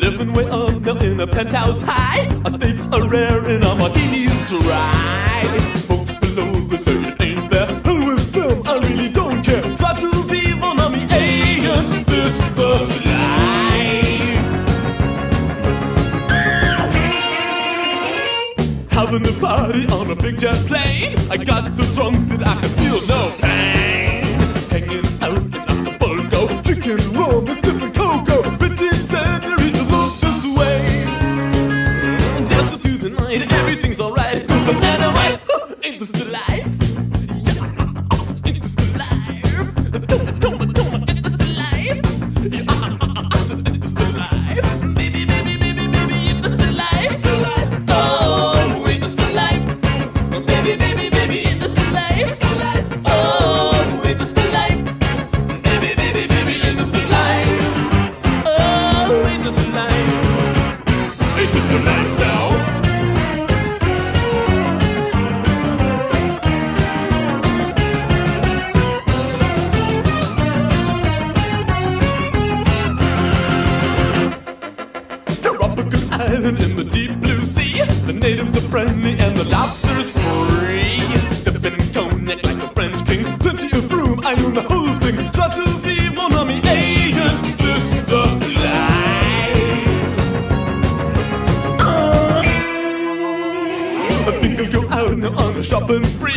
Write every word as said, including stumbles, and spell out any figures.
living way up now in a penthouse high. Our steaks are rare and our martinis dry. Folks below they say it ain't fair, and with them I really don't care. Try to be mon ami, ain't this the life? Having a party on a big jet plane, I got so drunk that I could feel no pain. Hanging out in Acapulco, drinking rum and sniffing cocoa. Pretty senorita look this way. Dance to the night, everything's alright. Go from anyway, ain't this the life? Yeah, ain't this the life? Don't, don't, don't, ain't this the life? Yeah, I said, ain't this the life? Baby, baby, baby, baby, ain't this the life? The life? Oh, ain't this the life? Baby, baby, baby, ain't this the life? The life? Oh, ain't this the life? Baby, baby, baby, ain't this the life? Oh, ain't this the life? Ain't this the life now? Tropical island in the deep blue sea. The natives are friendly and the lobster's free. Sipping cognac like a French king. Plenty of room, I own the whole thing. Try to be mon ami, ain't this the life? Uh, I think I'll go out now on a shopping spree.